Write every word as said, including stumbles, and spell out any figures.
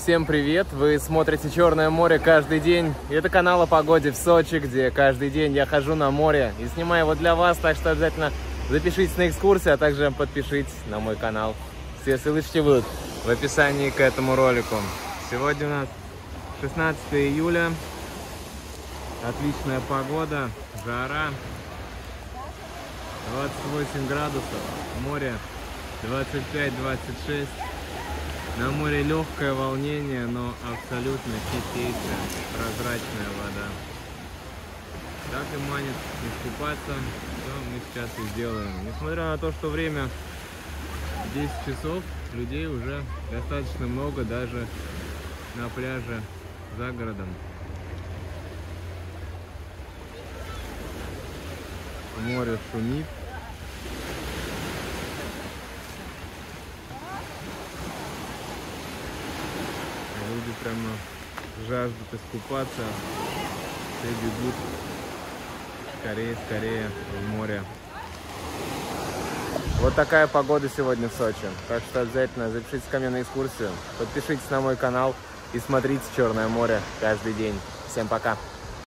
Всем привет! Вы смотрите Черное море каждый день. И это канал о погоде в Сочи, где каждый день я хожу на море и снимаю его для вас. Так что обязательно запишитесь на экскурсию, а также подпишитесь на мой канал. Все ссылочки будут в описании к этому ролику. Сегодня у нас шестнадцатое июля. Отличная погода, жара. двадцать восемь градусов, море двадцать пять — двадцать шесть. На море легкое волнение, но абсолютно чистейшая, прозрачная вода. Так и манит искупаться, что мы сейчас и сделаем. Несмотря на то, что время десять часов, людей уже достаточно много, даже на пляже за городом. Море шумит. Люди прямо жаждут искупаться, все бегут скорее, скорее в море. Вот такая погода сегодня в Сочи. Так что обязательно запишитесь ко мне на экскурсию, подпишитесь на мой канал и смотрите Черное море каждый день. Всем пока!